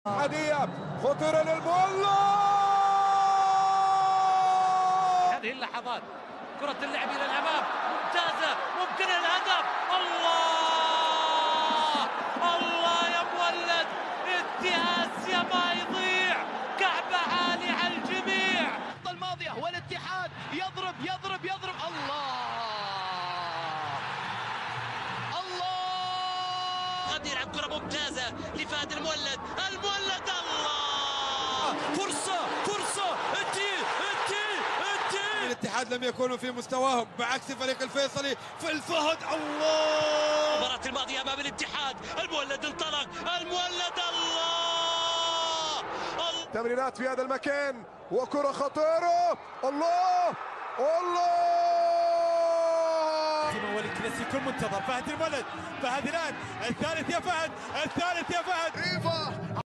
عادية خطيرة للمولى. هذه اللحظات كرة اللعب إلى الأمام ممتازة ممكن الهدف. الله الله يا مولد اتهاس يا ما يضيع كعبة عالي على الجميع. الماضية والاتحاد يضرب يضرب يضرب. الله قد يلعب كرة ممتازة لفهد المولد. المولد الله فرصة فرصة الاتحاد لم يكونوا في مستواهم بعكس فريق الفيصلي في الفهد. الله المباراة الماضية أمام الاتحاد المولد انطلق. المولد الله تمريرات في هذا المكان وكرة خطيرة. الله الله والكلاسيكو المنتظر فهد المولد. فهد الآن الثالث يا فهد الثالث يا فهد.